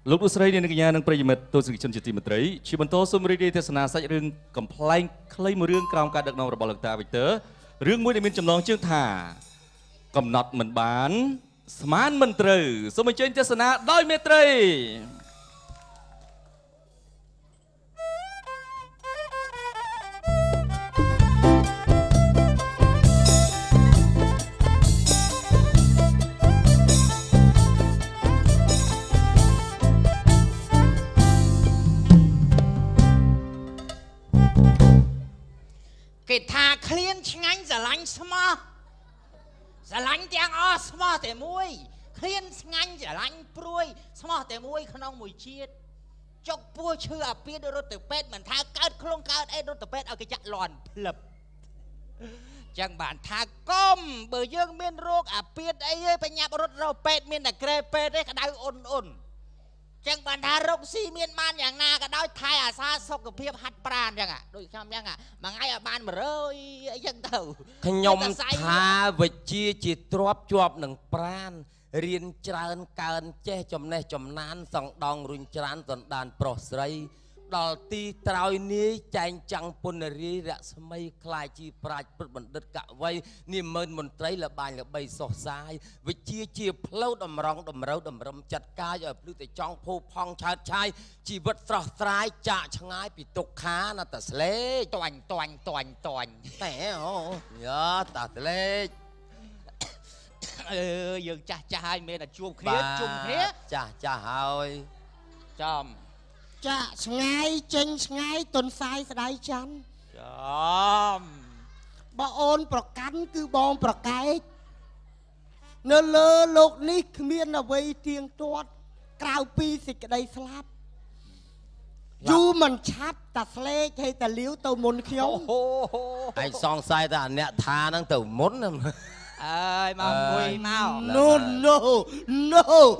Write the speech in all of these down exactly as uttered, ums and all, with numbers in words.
លោកលោកស្រីនាងកញ្ញានិងប្រិយមិត្តទស្សនិកជនជាទីមេត្រីជាបន្តសូមរីករាយទេសនាសាច់រឿងកំប្លែងខ្លីមួយរឿងក្រោមការដឹកនាំរបស់លោកតាវិទ័ររឿងមួយដែលមានចំណងជើងថាកំណត់មិនបានស្មានមិនត្រូវសូមអញ្ជើញទេសនាដោយមេត្រីគេថាឃ្លានឆ្ងាញ់ស្រឡាញ់ស្មោះស្រឡាញ់ទាំងអស់ស្មោះតែមួយឃ្លានឆ្ងាញ់ស្រឡាញ់ព្រួយស្មោះតែមួយក្នុងមួយជាតិចុកពោះឈឺអាពាហ៍រត់ទៅពេទ្យមិនថាកើតខ្លងកើតអីរត់ទៅពេទ្យឲ្យគេចាក់លន់ភ្លឹបចឹងបានថាកុំបើយើងមានរោគអាពាហ៍អីហើយបញ្ញាប់រត់ទៅពេទ្យមានតែក្រែពេទ្យទេក្តៅអ៊ុនអ៊ុនចឹងបានថារកស៊ីមានបានយ៉ាងណាក៏ដោយថែអាសាសុខភាពហាត់ប្រាណចឹងដូចខ្ញុំចឹងមួយថ្ងៃឲ្យបានមួយរយអីចឹងទៅខ្ញុំថាវិជ្ជាជាទ្របជាប់នឹងប្រាណរៀនច្រើនកើនចេះចំណេះចំណានសង្ដងរុញច្រានសន្តានប្រុសស្រីដល់ទីត្រើយនាយចែងចាំងពុនរីរស្មីខ្លាយជាប្រាជ្ញព្រឹទ្ធបណ្ឌិតកវីនាមឺនមន្ត្រីលបាញ់ល្បីសុសសាយវិជ្ជាជាផ្លូវតម្រង់តម្រូវតម្រឹមចាត់កាយឲ្យភ្លឺតែចង់ភោផង់ឆើតឆាយជីវិតស្រស់ស្រាយចាក់ឆ្ងាយពីទុក្ខាណាតាស្លេកតាញ់តាញ់តាញ់តាញ់តែអូយ៉ាតាស្លេកអឺយើងចាស់ចាស់ហើយមានតែជួបគ្នាជុំគ្នាចាស់ចាស់ហើយចំចាក់ឆ្ងាយចេញឆ្ងាយទុនសាយស្ដាយច័ន្ទចំបើអូនប្រកាន់គឺបងប្រកែកនៅលើលោកនេះគ្មានអ្វីទៀងទាត់ក្រៅពីសេចក្តីស្លាប់យូរមិនឆាប់តាស្លេកហើយតាលាវទៅមុនខ្ញុំឯងសង្ស័យថាអ្នកថាហ្នឹងទៅមុនអើយមកមួយមក No no no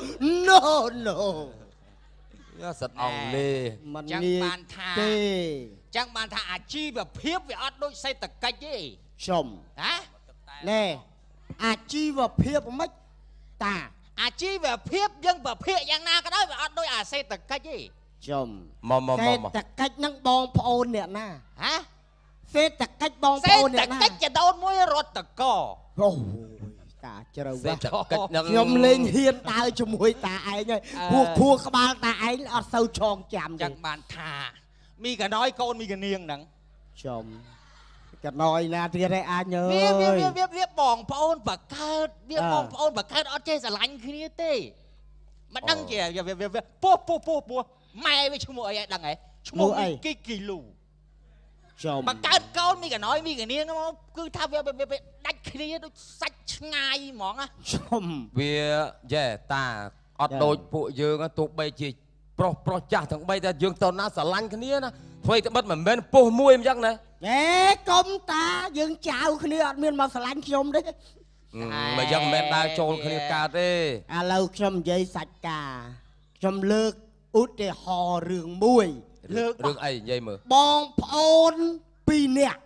no no យ៉ាសិតអង់គ្លេសមិនចឹងបានថាទេចឹងបានថាអាជីវភាពវាអត់ដូចសេដ្ឋកិច្ចទេខ្ញុំណាណែអាជីវភាពមិនតាអាជីវភាពយើងប្រភេទយ៉ាងណាក៏ដោយវាអត់ដូចអាសេដ្ឋកិច្ចទេខ្ញុំមកមកមកសេដ្ឋកិច្ចនឹងបងប្អូនអ្នកណាហ៎សេដ្ឋកិច្ចបងប្អូនអ្នកណាសេដ្ឋកិច្ចចដូនមួយរត់តកអូតាជ្រៅសេដ្ឋកិច្ចនឹងខ្ញុំលេងហ៊ានដើរជាមួយតាឯងហើយខួរខួរក្បាលតាឯងអត់សូវចងចាំចឹងបានថាមីកណយកូនមីកនាងហ្នឹងចំកណយណាទៀតឯងអញអើយវាវាវាវាបងប្អូនបកើតវាបងប្អូនបកើតអត់ចេះស្រឡាញ់គ្នាទេមិនដឹងជាវាវាពោះពោះពោះពោះម៉ែវាឈ្មោះអីឯងដឹងហ៎ឈ្មោះគីគីលូចំបកើតកូនមីកណយមីកនាងមកគឺថាវាដាច់គ្នាដូចសាច់ឆ្ងាយហ្មងណាចំវាយ៉ែតាអត់ដូចពួកយើងទោះបីជាប្រុសប្រុសចាស់ទាំងបីតែយើងតើណាស្រឡាញ់គ្នាណាអ្វីត្បិតមិនមែនពោះមួយអញ្ចឹងណាហេកុំតាយើងចៅគ្នាអត់មានមកស្រឡាញ់ខ្ញុំទេបើយ៉ាងមិនមែនដើរចូលគ្នាកើតទេឥឡូវខ្ញុំនិយាយសាច់ការខ្ញុំលើកឧទាហរណ៍រឿងមួយលើករឿងអីនិយាយមើលបងប្អូនពីរនាក់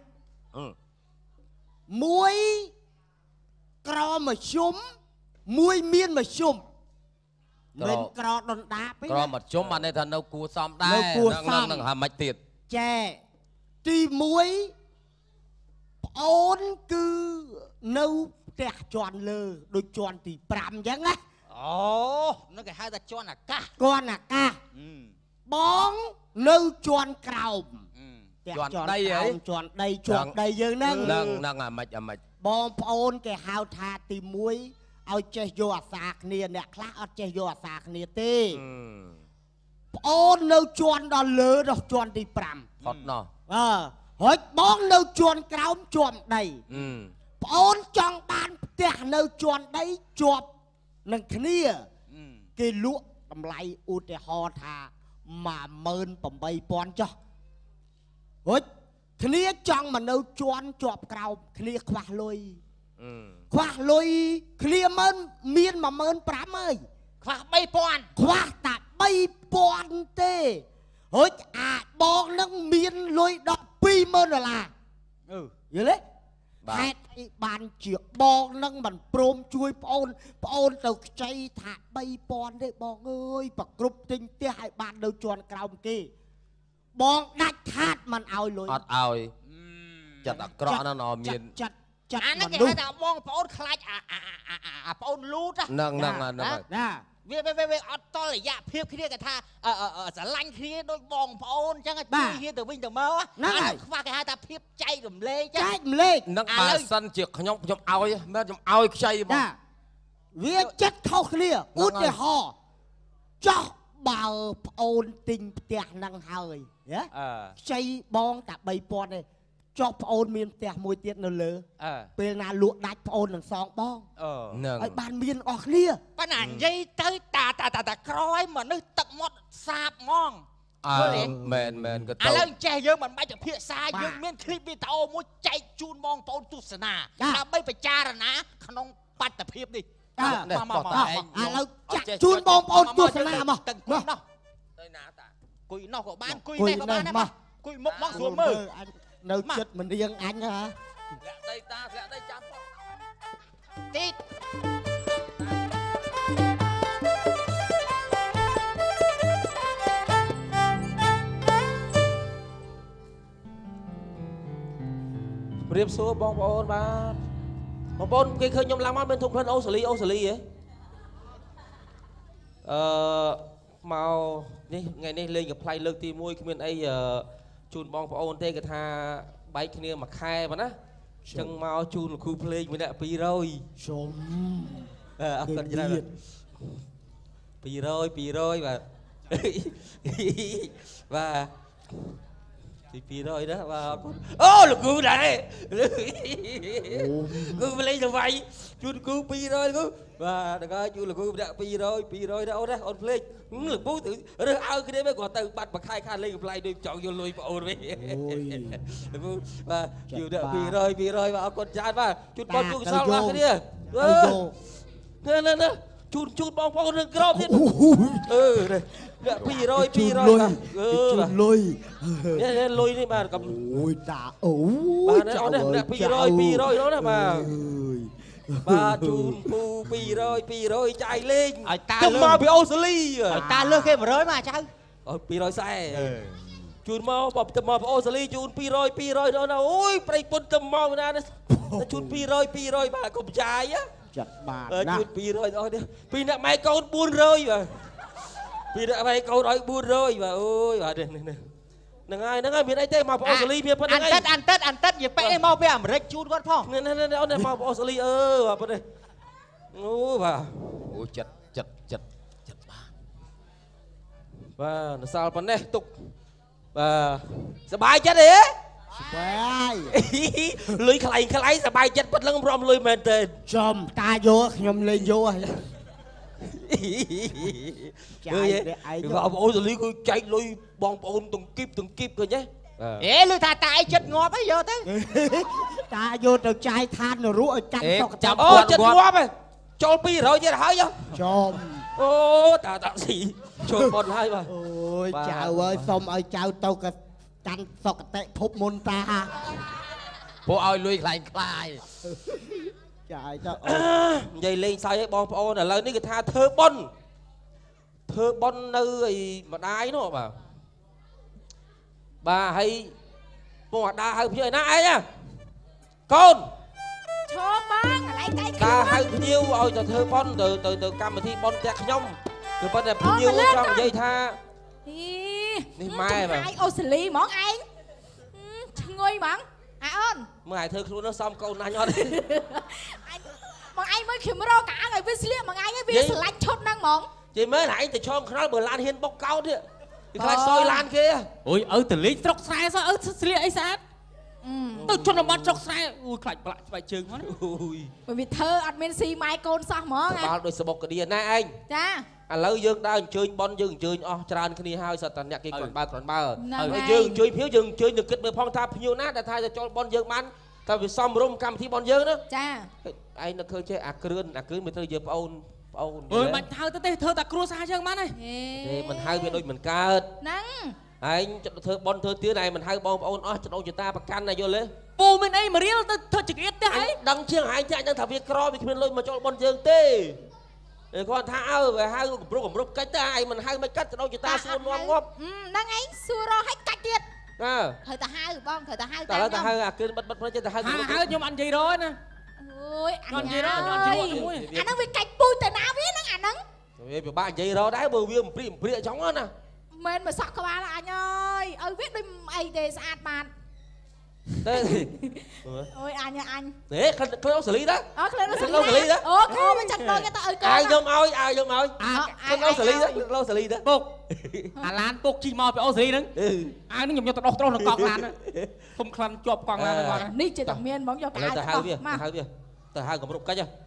មួយក្រមជ្ឈុំមួយមានមជ្ឈុំមិនក្រដុនដាពេកក្រមជ្ឈុំបានន័យថានៅគួសមដែរនឹងនឹងហាមិនទៀតចែទីមួយប្អូនគឺនៅផ្ទះជាន់លើដូចជាន់ទីប្រាំអញ្ចឹងណាអូនោះគេហៅថាជាន់អាកាសជាន់អាកាសបងនៅជាន់ក្រោមជាន់ដីហីជាន់ដីជាប់ដីយើងហ្នឹងហ្នឹងហ្នឹងអាម៉េចអាម៉េចបងប្អូនគេហៅថាទីមួយឲ្យចេះយកអាសាគ្នាអ្នកខ្លះអត់ចេះយកអាសាគ្នាទេប្អូននៅជាន់ដល់លើដល់ជាន់ទីប្រាំផុតណោះអើហើយបងនៅជាន់ក្រោមជាប់ដីប្អូនចង់បានផ្ទះនៅជាន់ដីជាប់នឹងគ្នាគេលក់តម្លៃឧទាហរណ៍ថាមួយម៉ឺនប្រាំបីពាន់ចុះហុចគ្នាចង់មកនៅជាន់ជាប់ក្រោមគ្នាខ្វះលុយខ្វះលុយគ្នាមិនមានមួយម៉ឺនប្រាំហើយខ្វះបីពាន់ខ្វះតែបីពាន់ទេហុចអាបងនឹងមានលុយដល់ពីរម៉ឺនដុល្លារអឺយល់ទេហេតុអីបានជាបងនឹងមិនព្រមជួយប្អូនប្អូនទៅខ្ចីថាបីពាន់ទេបងអើយប្រគ្រប់ទិញផ្ទះឲ្យបាននៅជាន់ក្រោមគេបងដាច់ខាតមិនឲ្យលុយអត់ឲ្យចិត្តអាក្រក់ណាស់ណមានចិត្តចិត្តអាហ្នឹងគេហៅថាបងប្អូនខ្លាចអាអាប្អូនលូតហ្នឹងហ្នឹងហ្នឹងណាវាវាវាអត់តលរយៈភាពគ្នាគេថាស្រឡាញ់គ្នាដូចបងប្អូនអញ្ចឹងជួយគ្នាទៅវិញទៅមកអាខ្វះគេហៅថាភាពចែករំលែកចែករំលែកហ្នឹងបើសិនជាខ្ញុំខ្ញុំឲ្យមែនខ្ញុំឲ្យខ្ចីបងវាចិត្តខុសគ្នាឧទាហរណ៍ចោះបើប្អូនទិញផ្ទះហ្នឹងហើយណាខ្ចីបងតែបីពាន់ទេចុះប្អូនមានផ្ទះមួយទៀតនៅលើពេលណាលក់ដាច់ប្អូននឹងសងបងហ្នឹងឲ្យបានមានអស់គ្នាប៉ុន្តែនិយាយទៅតាតាតាក្រោយមនុស្សទឹកមាត់សាបហ្មងអើមែនមែនក៏ទៅឥឡូវចេះយើងមិនបាច់ទៅភាសាយើងមានคลิปវីដេអូមួយចែកជូនបងប្អូនទស្សនាដើម្បីពិចារណាក្នុងបទភាពនេះមកមកមកឥឡូវចាក់ជូនបងប្អូនទស្សនាមកទៅគួយនោះទៅណាតាគួយនោះក៏បានគួយនេះក៏បានដែរគួយមុខមកស្រួលមើលនៅចិត្តមិនរៀងអញហ៎លាក់ដីតាលាក់ដីចាំផងទីព្រៀបសួរបងប្អូនបាទបងប្អូនគេឃើញខ្ញុំឡើងមកមានធុកក្លិនអូសាលីអូសាលីហ៎អឺមកនេះថ្ងៃនេះលេងកំ pl ៃលើកទីមួយគ្មានអីជូនបងប្អូនទេគេថាបែកគ្នាមួយខែបាទណាអញ្ចឹងមកជូនលោកគ្រូភ្លេងម្នាក់ពីររយសុំអរគុណច្រើនពីររយពីររយបាទបាទទីពីររយណាបាទអរគុណអូលោកគ្រូដែរគ្រូភ្លេងទៅវាយជូនគ្រូពីររយគ្រូបាទដល់ហើយជូនលោកគ្រូម្នាក់ពីររយពីររយណាអូនណាអូនភ្លេងលោកគ្រូទៅរើសឲ្យគ្នាវិញគាត់ទៅបាត់មួយខែខាតលេងកំ pl ៃដូចចង់យកលុយបងអូនវិញលោកគ្រូបាទជូនពីររយពីររយបាទអរគុណច្រើនបាទជូនបងជូនកសលរបស់គ្នាអឺណែណែជូនជូនបងប្អូននឹងក្រោមទៀតអឺអ្នកពីររយពីររយបាទអឺជូនលុយនេះលុយនេះបាទកំអូយតាអូបាទអូនអ្នកពីររយពីររយនោះណាបាទបាទជូនពូពីររយពីររយចាយលេងឲ្យតាទៅមកពីអូស្ត្រាលីឲ្យតាលើសគេមួយរយមកចៅអូពីររយសែជូនមកបើទៅមកពីអូស្ត្រាលីជូនពីររយពីររយនោះណាអូយប្រៃពុនទៅមកណាជូនពីររយពីររយបាទកុំចាយចាត់បាទណាជូនពីររយអស់នេះពីអ្នកម៉ែកូនបួនរយបាទពីអ្នកម៉ែកូនឲ្យបួនរយបាទអូយបាទនេះនេះហ្នឹងហើយហ្នឹងហើយមានអីទេមកពីអូស្ត្រាលីមានប៉ុណ្្នឹងអីអន្តិតអន្តិតអន្តិតនិយាយពេកមកពីអាមេរិកជូនគាត់ផងនេះនេះអូនមកពីអូស្ត្រាលីអឺបាទប៉ុណ្្នេះអូបាទអូចិត្តចិត្តចិត្តចិត្តបាទបាទនសាលប៉ុណ្ណេះទុកបាទសบายចិត្តទេបាយលុយខ្លែងខ្លែងសบายចិត្តពិតលឹងរំលុយមែនទេចំតាយកខ្ញុំលេងយកហើយចាយឯងបងប្អូនសលីគឺចែកលុយបងប្អូនទាំងគីបទាំងគីបឃើញទេអេលឺថាតាឯងចិត្តងាប់ហីយកទៅតាយកទៅចាយឋាននរកឲ្យកាន់សុខចាំអូចិត្តងាប់ហ៎ចូលពីររយទៀតហើយចំអូតាតាស៊ីចូលប៉ុនហើយបាទអូយចៅអើយសុំឲ្យចៅទៅកាន់សុគតិភពមុនតាពួកឲ្យលុយខ្លែងខ្លាយចាយទៅនិយាយលេងសើចឲ្យបងប្អូនឥឡូវនេះគេថាធ្វើប៉ុនធ្វើប៉ុននៅឯម្ដាយនោះបាទបាទហើយពងអាដាហៅភ្ញៀវឯណាឯងកូនឈោបងកន្លែងដៃតាហៅភ្ញៀវឲ្យទៅធ្វើប៉ុនទៅទៅទៅកម្មវិធីប៉ុនផ្ទះខ្ញុំគឺប៉ុន្តែភ្ញៀវចង់និយាយថានេះម៉ែបាទឯងអូស្ត្រាលីហ្មងឯងឈ្ងុយហ្មងអើអូនមើលឲ្យធ្វើខ្លួននោះសំកូនណាញ់អត់ទេបងឯងមើលខ្ញុំរកកាឲ្យវាស្លៀកបងឯងវាស្រឡាច់ឈុតហ្នឹងហ្មងជិះមើលឯងទៅឆោមខ្នល់បើឡានហ៊ានបុកកោតទៀតវាខ្លាចសយឡានគេអូយឪទៅលេងស្រុកស្រែសោះឪស្លៀកអីស្អាតទៅជនបទស្រុកស្រែអូយខ្លាចប្លាក់ស្បែកជើងហ្នឹងអូយវាធ្វើអត់មានស៊ីម៉ែកូនសោះហ្មងបាល់ដូចសបុកកឌៀណាឯងចាឥឡូវយើងដើរអញ្ជើញប៉ុនយើងអញ្ជើញអស់ច្រើនគ្នាហើយសត្វតាអ្នកគេគ្រាន់បើគ្រាន់បើហើយយើងអញ្ជើញភ្ញៀវយើងអញ្ជើញទៅគិតមើលផងថាភ្ញៀវណាដែលថាទៅចូលប៉ុនយើងបានតែវាសំរុំកម្មវិធីប៉ុនយើងណាចាឯងនឹកឃើញចេះអាគ្រឿនអាគ្រឿនមិនត្រូវយើងប្អូនប្អូនអើយមិនហៅទៅទេធ្វើតែគ្រួសារយើងបានហើយទេមិនហៅវាដូចមិនកើតហ្នឹងឯងធ្វើប៉ុនធ្វើទៀនឯងមិនហៅបងប្អូនអស់ចដោចតាប្រកាន់ណាយល់ទេពូមានអីមករៀលទៅធ្វើចង្អៀតទេអីដឹងជាងហើយចាដឹងថាវាក្រវាគ្មានលុយមកចូលបនយើងទេគាត់ថាអើហៅកម្រុកកម្រុកកាច់ទៅឯងមិនហៅមិនកាច់ទៅដូចជាតាសួនងាប់ងាប់ហ្នឹងឯងសួររកឲ្យកាច់ទៀតអើត្រូវតែហៅបងត្រូវតែហៅតែទៅហៅអាគិនបិទបិទព្រឹកទៅហៅហៅខ្ញុំអត់និយាយរយណាអូយអញនិយាយរយខ្ញុំនិយាយមួយអាហ្នឹងវាកាច់ពូជទៅណាវាហ្នឹងអាហ្នឹងវាពិបាកនិយាយរយដែរបើវាអំព្រីអំព្រាកចង់ណាមែនមកសក់ក្បាលអញអើយឲ្យវាដូចអីទេស្អាតបានទេអូយអញអញទេក្លិនក្លិនអូស្ត្រាលីដែរអូក្លិនអូស្ត្រាលីដែរអូខោមិនចាត់ដល់គេទៅឲ្យកូនអាយខ្ញុំឲ្យអាយខ្ញុំឲ្យក្លិនអូស្ត្រាលីដែរក្លិនអូស្ត្រាលីដែរពុកអាឡានពុកជីមកពីអូស្ត្រាលីហ្នឹងអាយហ្នឹងខ្ញុំយកទៅដោះត្រុសនៅកង់ឡានខ្ញុំខ្លាំងជាប់កង់ឡានហ្នឹងនេះជាតែមានហ្មងយកកាយទៅហៅវាទៅហៅវាទៅហៅកម្រុកកាច់ហ៎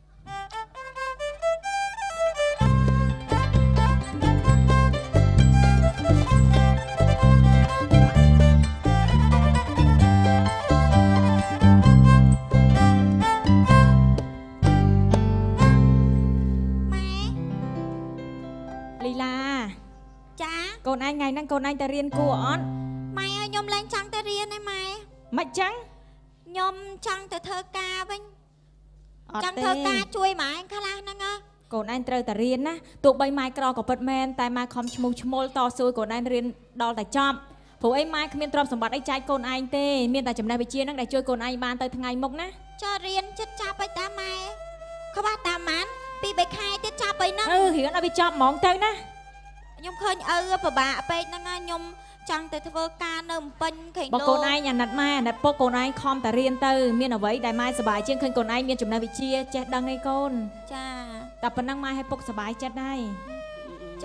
កូនឯងថ្ងៃហ្នឹងកូនឯងទៅរៀនគួរអត់ម៉ែឲ្យខ្ញុំឡើងចង់ទៅរៀនឯម៉ែមិនចឹងខ្ញុំចង់ទៅធ្វើការវិញចង់ធ្វើការជួយម៉ែខ្លះហ្នឹងកូនឯងត្រូវតែរៀនណាទោះបីម៉ែក្រក៏ពិតមែនតែម៉ែខំឈ្មោះឈ្មោលតស៊ូកូនឯងរៀនដល់តែចប់ព្រោះអីម៉ែគ្មានទ្រព្យសម្បត្តិអីចែកកូនឯងទេមានតែចំណេះវិជ្ជាហ្នឹងដែលជួយកូនឯងបានទៅថ្ងៃមុខណាចោះរៀនចិត្តចាប់ឲ្យតាម៉ែក្បះតាម៉ានពីរបីខែទៀតចាប់ឲ្យហ្នឹងអឺរៀនឲ្យវាចប់ហ្មងទៅណាខ្ញុំឃើញឪពិបាកពេកហ្នឹងខ្ញុំចង់ទៅធ្វើការនៅម្ពិញខេងដូបងកូនឯងអាណិតម៉ែអាណិតពុកកូនឯងខំតែរៀនទៅមានអ្វីដែលម៉ែសប្បាយជាងឃើញកូនឯងមានចំណេះវិជ្ជាចេះដឹងអីកូនចាតែប៉ុណ្ណឹងម៉ែឲ្យពុកសប្បាយចិត្តដែរចា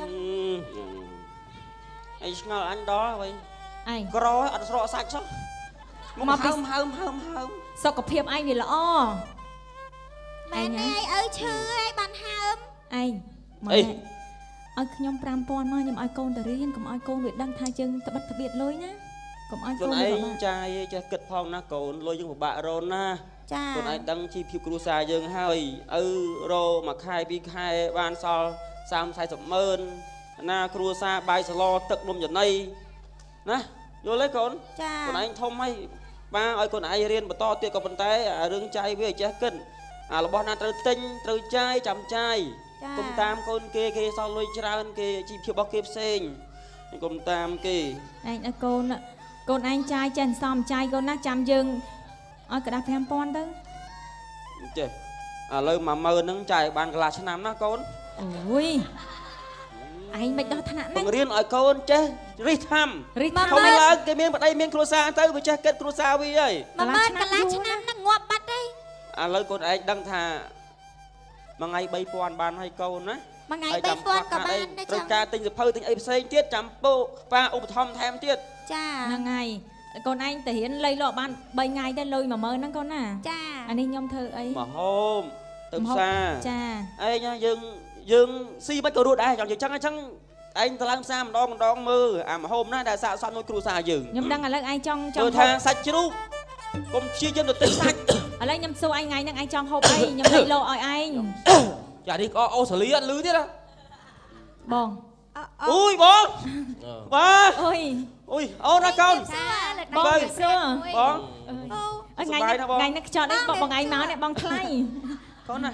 អីឆ្ងល់អញដល់វិញឯងក្រអត់ស្រកសាច់សោះមកហើមហើមហើមហើមសុខភាពឯងវាល្អមែនទេឪឈឺឯងបានហើមឯងមកឲ្យខ្ញុំប្រាំពាន់មកខ្ញុំឲ្យកូនទៅរៀនកុំឲ្យកូនវាដឹងថាយើងត្បិតត្បៀតលុយណាកុំឲ្យកូនវាឯងចាយចេះគិតផងណាកូនលុយយើងពិបាករោនណាចាកូនឯងដឹងជីវភាពគ្រួសារយើងហើយឪរោមួយខែពីរខែបានសល់សាម สี่สิบម៉ឺនណាគ្រួសារបាយសឡទឹកនំចំណីណាយល់ទេកូនចាកូនឯងធំហើយបានឲ្យកូនឯងរៀនបន្តទៀតក៏ប៉ុន្តែរឿងចាយវាចេះគិតអារបស់ណាត្រូវទិញត្រូវចាយចាំចាយកុំតាមកូនគេគេសល់លុយច្រើនគេជីវភាពរបស់គេផ្សេងកុំតាមគេឯងឲ្យកូនកូនឯងចាយចេះសំចាយកូនណាចាំយើងឲ្យកដាស់ប្រាំពាន់ទៅចេះឥឡូវមួយម៉ឺនហ្នឹងចាយបានកន្លះឆ្នាំណាកូនអូយឯងមិនដល់ថ្នាក់ហ្នឹងបង្រៀនឲ្យកូនចេះរិះថាំរិះថាំធំឡើងគេមានប្តីមានគ្រួសារទៅវាចេះគិតគ្រួសារវាហើយមួយម៉ឺនកន្លះឆ្នាំហ្នឹងងាប់បាត់ទេឥឡូវកូនឯងដឹងថាមួយថ្ងៃបីពាន់បានហើយកូនណាមួយថ្ងៃបីពាន់ក៏បានដែរត្រូវការទិញសភៅទិញអីផ្សេងទៀតចាំពូប៉ាឧបត្ថម្ភថែមទៀតចាហ្នឹងហើយកូនឯងទៅរៀនលៃលក់បានបីថ្ងៃទៅលុយមួយម៉ឺនហ្នឹងកូនណាចាអានេះខ្ញុំធ្វើអីមកហូមទៅផ្សារចាឯងយើងយើងស៊ីមិនក៏រួចដែរចង់និយាយចឹងអញ្ចឹងឯងទៅឡើងផ្សារម្ដងម្ដងមើលអាមហូមណាដែលសាកសមមួយគ្រួសារយើងខ្ញុំដឹងឥឡូវឯងចង់ចង់ថាសាច់ជ្រូកកុំព្យាយាមទៅទិញសាច់ឥឡូវខ្ញុំសួរឯងថ្ងៃហ្នឹងឯងចង់ហូបអីខ្ញុំលៃលក់ឲ្យឯងចានេះក៏អូស្ត្រាលីអត់លឺទៀតហ៎បងអូយបងបាទអូយអូយអូនណាកូនបងសួរបងអញថ្ងៃថ្ងៃនេះខ្ចត់នេះបងបងឯងមកនេះបងថ្លៃកូនណា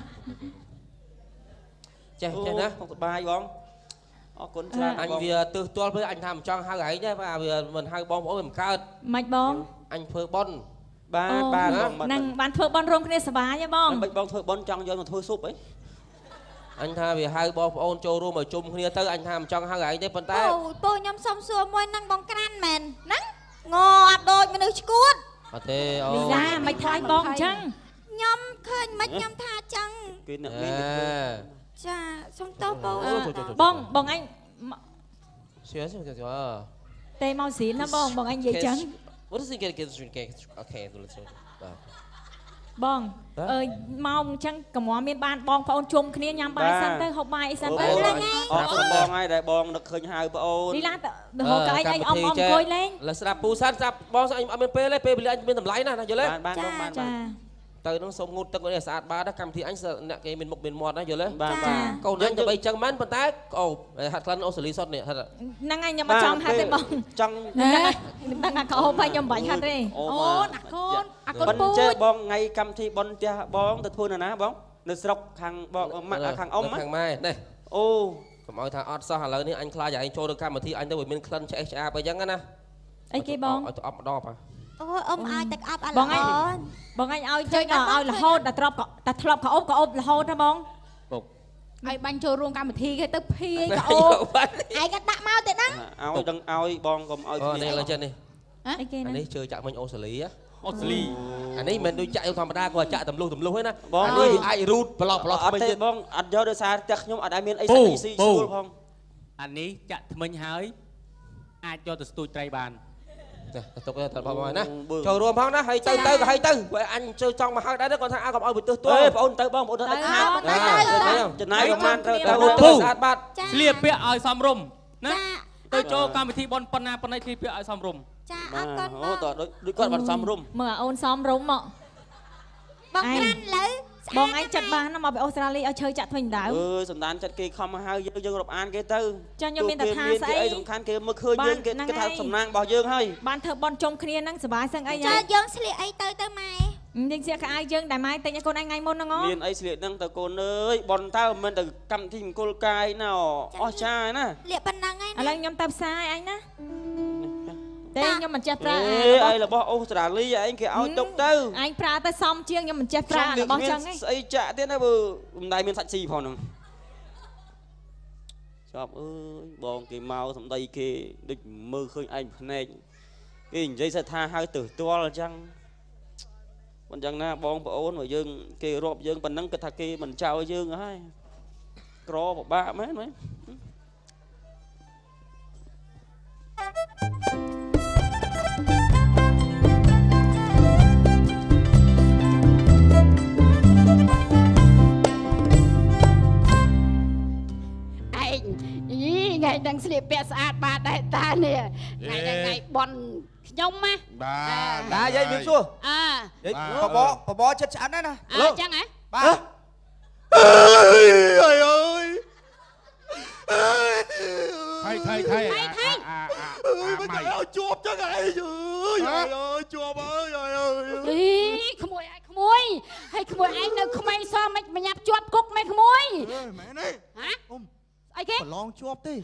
ចេះចេះណាសុខសប្បាយបងអរគុណច្រើនអញវាទើសទាល់ពេលអញថាមិនចង់ហៅឯងទេបាទវាមិនហៅបងប្អូនវាមិនកើតមិនបងអញធ្វើប៉ុនបាទបាទហ្នឹងបានធ្វើប៉ុនរួមគ្នាសប្បាយហ៎បងមិនបងធ្វើប៉ុនចង់យកមកធ្វើស៊ុបអីអញថាវាហៅបងប្អូនចូលរួមមកជុំគ្នាទៅអញថាមិនចង់ហៅឯងទេប៉ុន្តែអូពូខ្ញុំសុំសួរមួយហ្នឹងបងក្រាន់មែនហ្នឹងងាប់ដូចមនុស្សឈួតអត់ទេអូលីឡាមិនថ្លៃបងអញ្ចឹងខ្ញុំឃើញមិនខ្ញុំថាអញ្ចឹងគេអ្នកមានចាសុំតោពូបងបងឯងស្យាស្យាស្យាទេមកស្រីណាបងបងឯងនិយាយចឹង What is it get get get okay let's go បងអើយមកអញ្ចឹងកំមមានបានបងប្អូនជុំគ្នាញ៉ាំបាយសិនទៅហូបបាយអីសិនទៅហ្នឹងអរគុណបងហើយដែលបងនឹកឃើញហៅបងអូនលីឡាទៅហូបកៅអីអ៊ំអ៊ំអង្គុយលេងលើស្ដាប់ពូសានស្ដាប់បងអញអត់មានពេលទេពេលវេលាអញមានតម្លៃណាស់ណាយល់ទេបានបងបានចាទៅនឹងសុំងូតទឹកនេះស្អាតបានកម្មវិធីអញអ្នកគេមានមុខមានមាត់ណាយល់ទេបាទបាទកូនអញទៅបីចឹងមែនប៉ុន្តែអូហាត់ក្លិនអូស្ត្រាលីសុតនេះហាត់ហ្នឹងហើយខ្ញុំមកចង់ហាត់ទេបងចង់ហ្នឹងហើយដឹងថាកោហើយខ្ញុំមិនបាច់ហាត់ទេអូនអាកូនអាកូនប៉ុនពូចេះចបងថ្ងៃកម្មវិធីបនផ្ទះបងទៅធ្វើនៅណាបងនៅស្រុកខាងបងម៉ាក់ខាងអ៊ំខាងម៉ែនេះអូកុំឲ្យថាអត់សោះឥឡូវនេះអញខ្លាចឲ្យអញចូលទៅកម្មវិធីអញទៅវាមានក្លិនឆ្អេះឆ្អាបអីចឹងណាអីគេបងឲ្យទៅអប់ម្ដងហ៎អូអ៊ំឲ្យទឹកអប់អាបងល្អឯងបងឯងឲ្យចេញឲ្យរហូតតែទ្របតែធ្លាប់ក៏អប់ក៏អប់រហូតណាបងឲ្យបាញ់ចូលរួមកម្មវិធីគេទៅភាយកោឯងក៏ដាក់មកទៅហ្នឹងឲ្យដឹងឲ្យបងកុំឲ្យអូនេះឡើយចឹងនេះអីគេអាណានេះជឿចាក់មិញអូស្ត្រាលីអូស្ត្រាលីអានេះមិនដូចចាក់ធម្មតាគាត់ចាក់ទម្លុះទម្លុះហ្នឹងណាបងអានេះអាចរូតប្រឡោះប្រឡោះអត់ទេបងអត់យកដោយសារផ្ទះខ្ញុំអត់ឲ្យមានអីសាច់ស៊ីស្រួលផងអានេះចាក់ថ្មិញហើយអាចយកទៅស្ទូចត្រីបានទុកទៅបងណាចូលរួមផងណាហើយទៅទៅក៏ហើយទៅបើអញជឿចង់មកហើយដែរគាត់ថាអើកុំឲ្យទៅទោះបងប្អូនទៅបងប្អូនទៅខាតចំណាយប្រហែលទៅទៅស្អាតបាត់ស្លៀកពាក់ឲ្យសមរម្យណាចាទៅចូលកម្មវិធីបនប៉ុណ្ណាប៉ុណ្ណេះស្លៀកពាក់ឲ្យសមរម្យចាអរគុណបអូងតដូចដូចគាត់បាត់សំរុំមើលអូនសមរុំមកបងក្រាន់លើបងឯងចិត្តបានណាមកពីអូស្ត្រាលីឲ្យឈើចាក់ថ្មិញដៅអើយសំដានចិត្តគេខំមកហៅយើងយើងរាប់អានគេទៅចាខ្ញុំមានតែថាស្អីសំខាន់គេមើលឃើញយើងគេគេថាសំណាងរបស់យើងហើយបានធ្វើបនជុំគ្នាហ្នឹងសុបាយសឹងអីចាហើយយើងស្លៀកអីទៅទៅម៉ែយើងស្លៀកខោអាវយើងដែលម៉ែទិញឲ្យកូនឯងថ្ងៃមុនហ្នឹងហ៎មានអីស្លៀកហ្នឹងទៅកូនអើយបនតើមិនទៅកម្មវិធីមង្គលកាយណាអស់ចាណាលៀកប៉ុណ្ណឹងឯងឥឡូវខ្ញុំទៅផ្សារឯងណាទេខ្ញុំមិនចេះប្រើអេអីរបស់អូស្ត្រាលីឯងគេឲ្យទុកទៅឯងប្រើទៅសមជាងខ្ញុំមិនចេះប្រើរបស់ចឹងឯងស្អីចាក់ទៀតណាបើមិនដែលមានសាច់ស៊ីផងហ្នឹងចាប់អើយបងគេមកសំដីគេដូចមើលឃើញឯងភ្នែកគេនិយាយថាហៅទៅផ្ទាល់អញ្ចឹងមិនអញ្ចឹងណាបងប្អូនបើយើងគេរាប់យើងប៉ុណ្ណឹងគិតថាគេមិនចោលយើងហើយក្រពិបាកមែនមែនថ្ងៃដឹងស្លៀកពាក់ស្អាតបាទដែរតានេះថ្ងៃហ្នឹងថ្ងៃបនខ្ញុំណាបាទណាយាយមានសួរអើយាយបបបបចិត្តឆ្អិនណាអើចឹងហ៎បាទអើយអើយអើយថៃថៃថៃថៃថៃមិនឲ្យជាប់ចឹងឯងអើយអើយជាប់អើយអើយអីក្មួយឯងក្មួយហើយក្មួយឯងនៅក្មេងសមិនញ៉ាប់ជាប់គុកមែនក្មួយមែនទេហ៎អ៊ំអីគេប្រឡងជាប់ទេ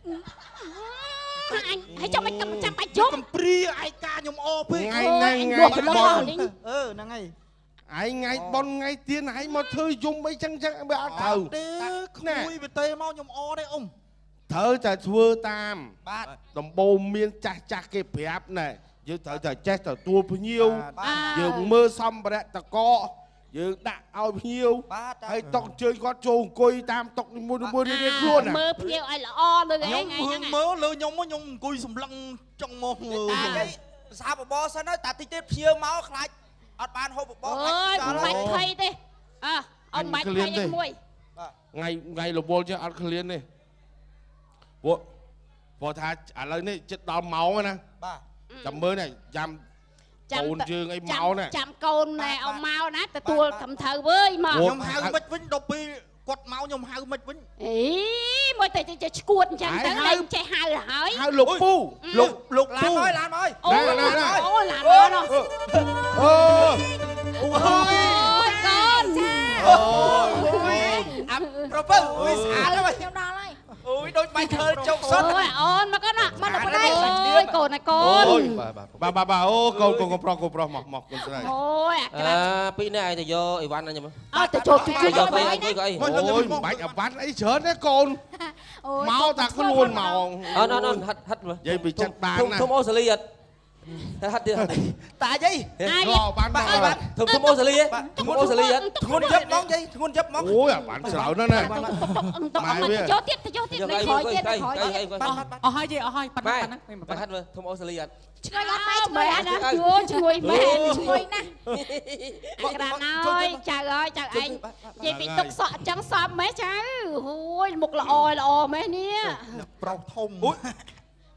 អញហើយចាំមិនចាំបាច់ជុំកំព្រីឯកាខ្ញុំអពេកថ្ងៃហ្នឹងថ្ងៃបនអឺហ្នឹងហើយឯងថ្ងៃបនថ្ងៃទៀនឯងមកធ្វើយំអីចឹងចឹងបើអត់ត្រូវទេក្មួយវាទេមកខ្ញុំអទេអ៊ំត្រូវតែធ្វើតាមបាទដំបូងមានចាស់ចាស់គេប្រាប់ណែយើងត្រូវតែចេះទទួលភ្ញៀវយើងមើលសម្ភារៈតកយើងដាក់ឲ្យភ្ញៀវហើយតុកជើញគាត់ចូលអង្គុយតាមតុកមួយមួយរៀងខ្លួនមើលភ្ញៀវឲ្យល្អលើឯងថ្ងៃហ្នឹងមើលលើខ្ញុំខ្ញុំអង្គុយសម្លឹងចង់មកមើលតាយាយភាសាបបសិនទៅតាតិចទៀតភ្ញៀវមកខ្លាចអត់បានហូបបបអើយមិនបាច់ភ័យទេអើអត់បាច់ភ័យទេមួយថ្ងៃថ្ងៃរវល់ចេះអត់ឃ្លានទេពួកព្រោះថាឥឡូវនេះចិត្តដល់ម៉ោងណាបាទចាំមើលនេះចាំកូនយើងអីមកណាចាំកូនណែអមមកណាទទួលកំត្រូវវើយមកខ្ញុំហៅមិនវិញដល់ពេលគាត់មកខ្ញុំហៅមិនវិញអីមួយតែចេះឈួតអញ្ចឹងទៅតែចេះហៅហើយហៅលោកពូលោកលោកពូឡានហើយឡានហើយអូឡានអូឡានមកនោះអូអូយកូនអូយអាប្រពៅអូយស្អាតហើយខ្ញុំដល់ហើយអូយដូចបាយខើចុកសុតអូយអូនមកកូនណាមកដល់đâyអូយកូនណាកូនបាទបាទបាទអូកូនកូនកូនប្រុសកូនប្រុសមកមកកូនស្រីអូយអាអើពីនេះឯងទៅយកអីវ៉ាន់ណាខ្ញុំអត់ទៅចូលជួយជួយយកទៅអីទៅអីអូយមិនបាច់អាវ៉ាន់អីច្រើនទេកូនមកតាខ្លួនមកអត់អត់ហាត់ហាត់មើលនិយាយពីចិត្តបានណាធំអូស្ត្រាលីអត់ហាត់ទៀតតាយាយក៏បានបានធំធំអូស្ត្រាលីធំអូស្ត្រាលីអត់ធ្ងន់យប់មកយាយធ្ងន់យប់មកអូយអាបានច្រើនណាស់ណាទៅយកទៀតទៅយកទៀតមិនខ້ອຍទៀតទៅខ້ອຍទៀតអស់ហើយយីអស់ហើយប៉ាត់ប៉ាត់ហ្នឹងប៉ាត់ហាត់មើលធំអូស្ត្រាលីអត់ឆ្ងល់អត់ម៉ែឆ្ងល់ណាជួយជួយមែនជួយណាអាក្រានហើយចៅអើយចៅឯងនិយាយពីទុកសក់អញ្ចឹងសອບម៉េះចៅអូយមុខល្អល្អម៉េះនេះប្រុសធំអូយ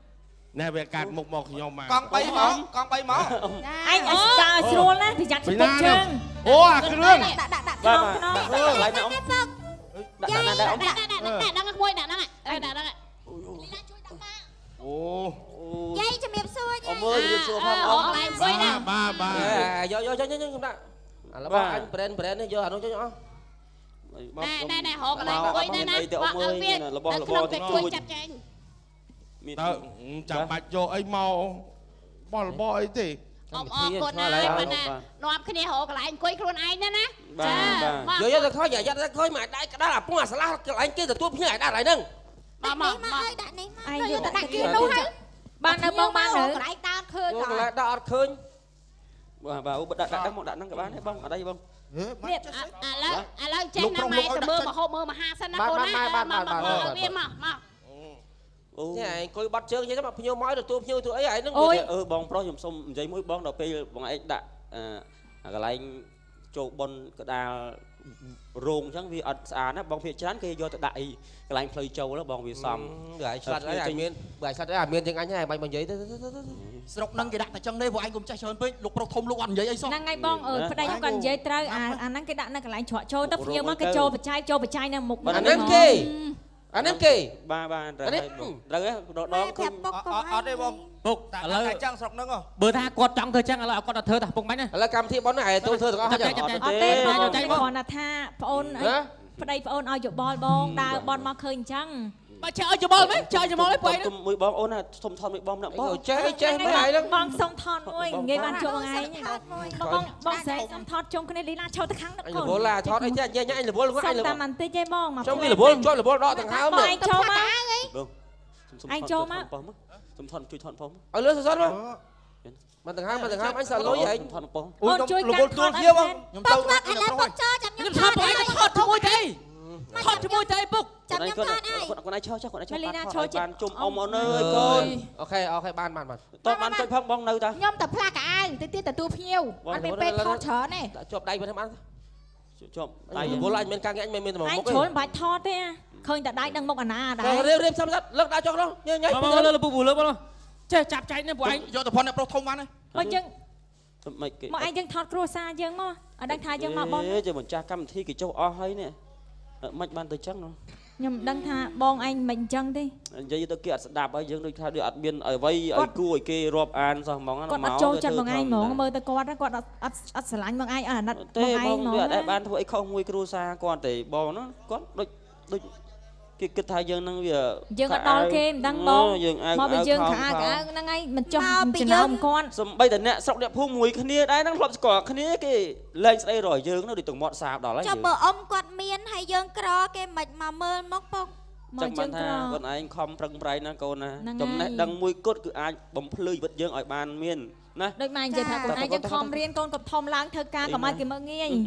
ណែវាកាត់មុខមកខ្ញុំមកកង់បីមកកង់បីមកអញឲ្យស្ដារស្រួលណាប្រយ័ត្នពុកជើងអូអាគ្រឿងដាក់ដាក់ដាក់បាទក្នុងបាទឡើងណាអ៊ំដាក់ដាក់ដាក់អ៊ំដាក់ដាក់ដាក់ហ្នឹងមួយដាក់ហ្នឹងដាក់ដាក់ហ្នឹងអូយាយជំរាបសួរអមមើលរៀបសួរផងអូឡើងមួយណាបាទបាទយកយកយកខ្ញុំដាក់ឥឡូវបងអញប្រេនប្រេននេះយកអានោះចុចអស់ណែណែហៅកន្លែងមួយណែណាបងអើវារបស់របរទៅជួយចាត់ចែងតើចាំបាច់យកអីមកបលបអីទេអមអរគុណហើយប៉ុណ្ណានាំគ្នារកកន្លែងអង្គុយខ្លួនឯងណាណាយកយកទៅខ້ອຍយ៉ាយ៉ាទៅខ້ອຍមកដៃក្តារអាពងអាស្លាកន្លែងគេទទួលភ្ញៀវឲ្យដាក់ហើយហ្នឹងមកមកមកដាក់នេះមកឯងយយកទៅដាក់ដាក់គេគេនោះនោះហើហើយ យបាននៅបងបាននៅកន្លែងដើរឃើញកន្លែងដាក់អត់ឃើញបាទបាទអូដាក់ដាក់មកដាក់ហ្នឹងក៏បានដែរបងអត់អីបងនេះឥឡូវឥឡូវចេះណាម៉ែទៅមើលមហូបមើលមហាសិនណាកូនណាមកមកវាមកមកអូនេះឯងអង្គុយបាត់ជើងអញ្ចឹងមកភ្ញៀវមកទទួលភ្ញៀវទៅអីឯងហ្នឹងអឺបងប្រុសខ្ញុំសុំនិយាយមួយបងដល់ពេលបងឯងដាក់កន្លែងចូលប៉ុនកដាលរោងអញ្ចឹងវាអត់ស្អាតណាបងភាគច្រើនគេយកទៅដាក់អីកន្លែងផ្លូវចូលបងវាសំហើយឆ្លាតហើយមានបើឆ្លាតហើយមានទាំងអញហើយបាញ់មកនិយាយទៅស្រុកហ្នឹងគេដាក់តែចឹងទេព្រោះឯងកុំចេះច្រើនពេកលោកប្រុសធំលោកអត់និយាយអីសោះហ្នឹងហើយបងអើប្តីខ្ញុំក៏និយាយត្រូវអាអាហ្នឹងគេដាក់នៅកន្លែងច្រកចូលទៅភ្ញៀវមកគេចូលបច្ច័យចូលបច្ច័យនៅមុខអាហ្នឹងគេអាហ្នឹងគេបាទបាទត្រូវហើយបងត្រូវហ៎ដងឃើញអត់ទេបងពុកឥឡូវតែចឹងស្រុកហ្នឹងបើថាគាត់ចង់ធ្វើចឹងឥឡូវឲ្យគាត់ទៅធ្វើតែពុកមិនណាឥឡូវកម្មវិធីប៉ុណ្ណាឯងទៅធ្វើទាំងអស់ហើយអត់ទេបងគ្រាន់តែថាប្អូនប្តីប្អូនឲ្យយោបល់បងដើរបនមកឃើញអញ្ចឹងបើចេះឲ្យច្បល់មែនចេះឲ្យច្បល់ឯងបើទុំមួយបងអូនណាសុំថតមួយបងណាបងចេះចេះហ្នឹងមិនឯងហ្នឹងបងសុំថតមួយងាយបានជួបបងឯងបងបងស្រីសុំថតជុំគ្នាលីឡាឈរទៅខាងអញរវល់ឡាថតអីចេះញ៉ាញ៉ាអញរវល់គាត់អញរវល់តាមបន្តិចទេបងមកចុំវារវល់ជាប់រវល់ដកដង្ហើមបងឯងចូលមកឯងចូលមកសុំថតជួយថតផងឲ្យលឿនសសមកមកដង្ហើមមកដង្ហើមអញសាលុយឯងថតផងអូនជួយរវល់ទួលជាបងខ្ញុំទៅខ្ញុំទៅពុកចោចាំខ្ញុំថតបងឯងថតជាមួយទេថតជាមួយទេពុកចាំខ្ញុំថតឲ្យគាត់គាត់ឯងឈរចុះគាត់ឯងឈរលីណាឈរជិតបានជុំអ៊ំអូនអើយកូនអូខេអូខេបានបានបានតោះបានចុចផងបងនៅតាខ្ញុំទៅផ្លាស់កៅអៅទៅទៀតទទួលភ្ញៀវអត់មានពេលថតច្រើនទេជាប់ដៃមិនបានជាប់ដៃរវល់អញមានការងារអញមិនមានតែមុខឯងទេជ្រុលមិនបាច់ថតទេឃើញតែដៃដឹងមុខអាណាដែររៀបរៀបសំសាត់លើកដាក់ចុះនោះញ៉ៃញ៉ៃមកលើលើពុកលើមកចេះចាប់ចែកនេះពួកឯងយកទៅផុនអ្នកប្រុសធំបានទេបើយើងមិនគេមកឯងយើងថតគ្រួសារយើងមកឲ្យដឹងថាយើងមកបងអេចេះម្ចាស់កម្មវិធីគេចុះអស់ហើយនេះមិនបានទៅចឹងនោះខ្ញុំដឹងថាបងឯងមិនអញ្ចឹងទេនិយាយទៅគេអត់ស្ដាប់ហើយយើងដូចថាដូចអត់មានអ្វីឲ្យគួរឲ្យគេរាប់អានសោះហ្មងគាត់អត់ចូលចិត្តបងឯងហ្មងមើលទៅគាត់គាត់អត់អត់អត់ស្រឡាញ់បងឯងអត់អាណិតបងទេឯបងងហ្មងវាអត់បានធ្វើអីខុសមួយគ្រួសារគាត់ទេបងណាគាត់ដូចដូចគេគិតថាយើងនឹងវាយើងអត់ដល់គេមិនដឹងបងមកពីយើងខោខោហ្នឹងឯងមិនចុះចំណោមគាត់សំបីតែអ្នកស្រុកអ្នកភូមិមួយគ្នាដែរហ្នឹងធ្លាប់ស្គាល់គ្នាគេលែងស្ដីរយយើងនោះដូចទាំងមាត់សាបដល់ហើយចាំបើអ៊ំគាត់មានហើយយើងក្រគេមិនមកមើលមកពុកមកយើងក្រគាត់ឯងខំប្រឹងប្រែងណាកូនណាចំណេះដឹងមួយគត់គឺអាចបំភ្លឺជីវិតយើងឲ្យបានមានណាដូចម៉ែនិយាយថាកូនឯងយើងខំរៀនកូនកុំធំឡើងធ្វើការកុំឲ្យគេមើលងាយ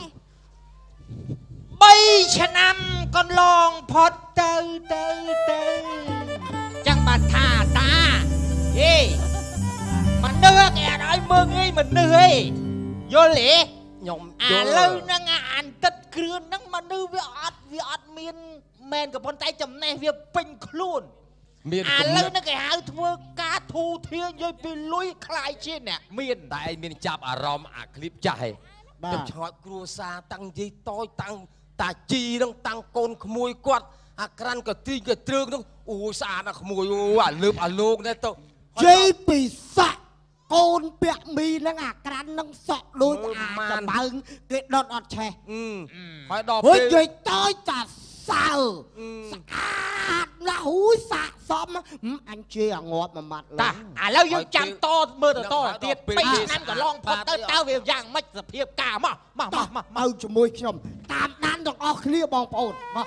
3ឆ្នាំកន្លងផុតទៅទៅទៅចឹងបានថាតាហេមនុស្សគេអត់ឲ្យមើងងាយមនុស្សហេយល់ទេខ្ញុំឥឡូវហ្នឹងអានទឹកគ្រឿនហ្នឹងមនុស្សវាអត់វាអត់មានមែនក៏ប៉ុន្តែចំណេះវាពេញខ្លួនមានឥឡូវហ្នឹងគេហៅធ្វើការធូធានិយាយពីលុយខ្លាយជាអ្នកមានតែឯងមានចាប់អារម្មណ៍អាคลิปចាស់ហេខ្ញុំឆ្ងល់គ្រួសារតាំងយាយតូចតាំងតាជីនឹងតាំងកូនក្មួយគាត់អាក្រាន់ក៏ទីក៏ត្រឹងនោះអូស្អាតណាស់ក្មួយអូអាលើបអាលោកនេះទៅជ័យពិសាកូនពាក់មីនឹងអាក្រាន់នឹងសក់ដូចអាចំបើងគេដុតអត់ឆេះហើយដល់ហុពេលយជ័យតូចតាសើស្អាតណាស់ហូយសាកសមអញជឿអាងាប់មួយម៉ាត់តាឥឡូវយើងចាំតមើលទៅតទៀត2ឆ្នាំកន្លងផុតទៅតើវាយ៉ាងម៉េចសភាពការមកមកមកមកទៅជាមួយខ្ញុំតាមដានទាំងអស់គ្នាបងប្អូនមក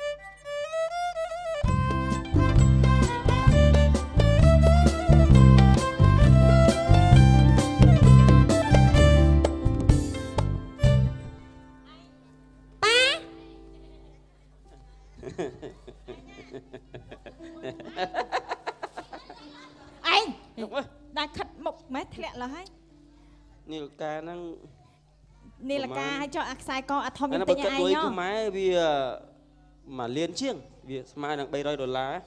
ឯងដាក់ខិតមុខម៉េះធ្លាក់លើហើយនីលកាហ្នឹងនីលកាឲ្យចុះអាខ្សែកអាធំអានេះនេះទិបើញគិតឲ្យលុយឯងខ្មែរវាមួយលានជាងវាស្មើនឹង300ដុល្លារ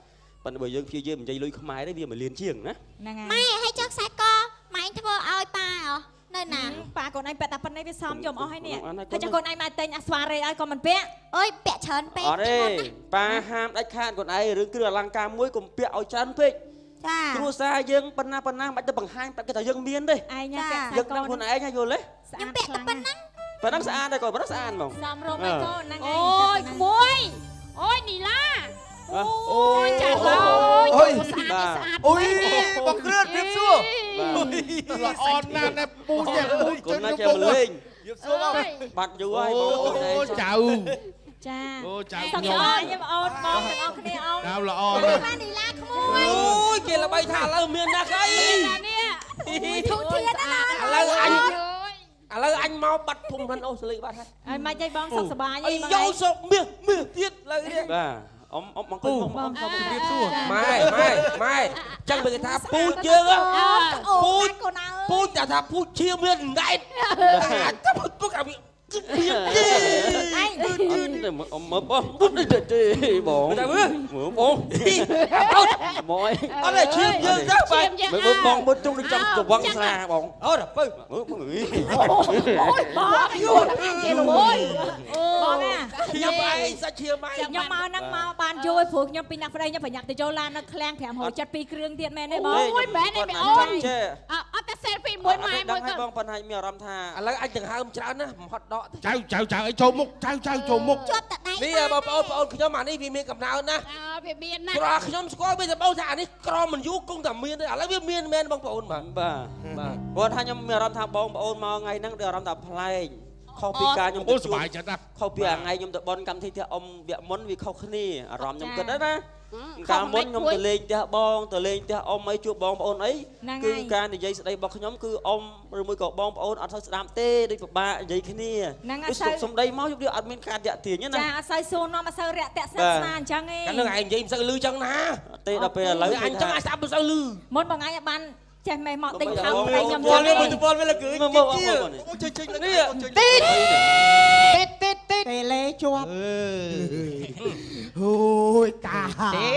ប៉ុន្តែបើយើងព្យាយាមនិយាយលុយខ្មែរទេវាមិនលៀនជាងណាហ្នឹងហើយម៉ែឲ្យចុះខ្សែកម៉ែធ្វើឲ្យប៉ាអនៅណាប៉ាកូនឯងពាក់តែប៉ុណ្ណេះវាសមយំអស់ហើយនេះហើយចុះកូនឯងមកតែងអាស្វារេឲ្យក៏មិនពាក់អើយពាក់ច្រើនពេកអត់ទេប៉ាហាមដាច់ខាតខ្លួនឯងរឿងគ្រឿងអលង្ការមួយកុំពាក់ឲ្យច្រើនពេកចាគ្រួសារយើងប៉ុណ្ណាប៉ុណ្ណាមិនបាច់ទៅបង្ហាញតែគេថាយើងមានទេឯងពាក់ខ្សែយើងកដឹងខ្លួនឯងហើយយល់ទេខ្ញុំពាក់តែប៉ុណ្ណឹងប៉ុណ្ណឹងស្អាតតែគាត់ប៉ុណ្ណឹងស្អាតហ្មងសំរងឲ្យកូនហ្នឹងឯងអូយក្មួយអូយនីឡាអូយចាស់ឡើយអូយស្អាតស្អាតអូយបងគ្រឿនព្រៀបសួរល្អណាស់ណែពូចេះពូកូចឹនងណាទៅចេះមកលេងព្រៀបសួរបងបាត់យូរហើយបងប្អូនឯងចៅចាអូចៅសុខខ្ញុំសប្បាយទេបងអូនបងទាំងអស់គ្នាអូនចៅល្អណាស់បាននីឡាក្មួយអូយគេល្បីថាឥឡូវមានណាស់អីនេះធូធានណាឥឡូវអញឥឡូវអញមកបាត់ភូមិមិនអូស្លេកបាត់ហើយហើយមិនចៃបងសុខសប្បាយអីយកសុកមាសមាសទៀតលើនេះបាទអ៊ំអ៊ំមកគុំអ៊ំអ៊ំសុំព្រៀបសួរម៉ែម៉ែម៉ែចឹងបើគេថាពូជយើងពូជពូជតែថាពូជឈៀមានដែតតែពូជពុកអាវាគឺមានទេអញតែមើលបងពុតទេបងតែមើលបងបងអត់ទេឈៀមយើងទៅបាទមើលបងមើលជុំដូចចំកវងស្លាបងអូដល់ពៅមើលបងអើយបងយូរគេលមួយបងណាឈៀមឯងសាច់ឈៀមឯងខ្ញុំមកហ្នឹងមកបានយូរព្រោះខ្ញុំពីអ្នកប្តីខ្ញុំប្រញាប់ទៅចូលឡាននៅឃ្លាំងប្រាំហូរចិត្តពីគ្រឿងទៀតមែនទេបងអូយមែនទេបងអូនអត់តែ selfie មួយម៉ែមួយក៏ក៏បងប៉ុន្តែមានអារម្មណ៍ថាឥឡូវអញទាំងហើមច្រើនណាស់បំផុតដកចៅចៅចៅអីចូលមុខចៅចៅចូលមុខជាប់តដៃនេះបងប្អូនបងប្អូនខ្ញុំអានេះវាមានកំណើតណាអើវាមានណាក្រខ្ញុំស្គាល់វាតែបងថាអានេះក្រមិនយូរគង់តែមានទេឥឡូវវាមានមែនបងប្អូនបាទបាទបាទគាត់ថាខ្ញុំមានអារម្មណ៍ថាបងប្អូនមកថ្ងៃហ្នឹងមានអារម្មណ៍ថាប្លែកខុសពីការខ្ញុំអូសប្បាយចិត្តណាស់ខុសពីថ្ងៃខ្ញុំទៅបនកម្មវិធីផ្ទះអ៊ំវគ្គមុនវាខុសគ្នាអារម្មណ៍ខ្ញុំគិតណាកាលមុនខ្ញុំទៅលេងផ្ទះបងទៅលេងផ្ទះអ៊ំអីជួបបងប្អូនអីគឺការនិយាយស្ដីរបស់ខ្ញុំគឺអ៊ំឬមួយក៏បងប្អូនអត់សូវស្ដាប់ទេដូចពិបាកនិយាយគ្នាគឺសំដីមកជប់វាអត់មានការតាក់ទាញណាចាអត់សូវសួរនាំអត់សូវរាក់តាក់ស្និទ្ធស្នាលអញ្ចឹងឯងកាលនឹងឯងនិយាយមិនសូវលឺចឹងណាទេដល់ពេលឥឡូវអញចឹងអាចស្ដាប់មិនសូវលឺមុនបងឯងបានចេះមេមកទិញខោប្តីខ្ញុំពចឹងណ៌វាមួយពណ៌វាលើគឺមើលមើលមើលអូចេញចេញនេះទីតទីតទីតទីតតេលេជាប់អូយតាទេ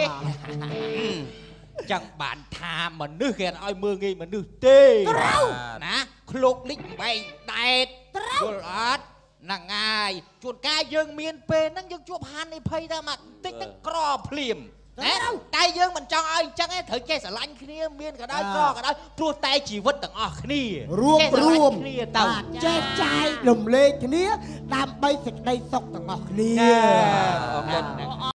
ចឹងបានថាមនុស្សគេអត់ឲ្យមើងងាយមនុស្សទេណាឃ្លោកលិចបែងដែតយល់អត់ហ្នឹងហើយជួនកាលយើងមានពេលហ្នឹងយើងជួបហានិភ័យតែមកតិចហ្នឹងក្រភ្លាមណាតែយើងមិនចង់ឲ្យអញ្ចឹងទេត្រូវចេះស្រឡាញ់គ្នាមានក៏ដោយក្រក៏ដោយព្រោះតែជីវិតទាំងអស់គ្នារួមរួមគ្នាទៅចេះចាយរំលែកគ្នាដើម្បីសេចក្តីសុខទាំងអស់គ្នាអរគុណ